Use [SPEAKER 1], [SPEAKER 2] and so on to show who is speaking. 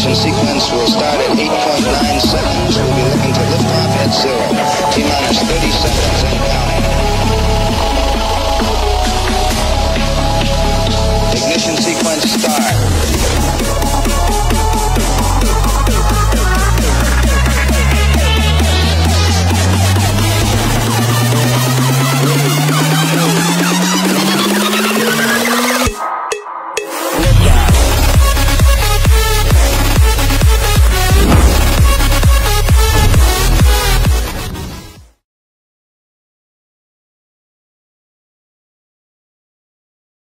[SPEAKER 1] Ignition sequence will start at 8.9 seconds. We'll be looking to lift off at 0. T-minus 30 seconds and counting. Ignition sequence start.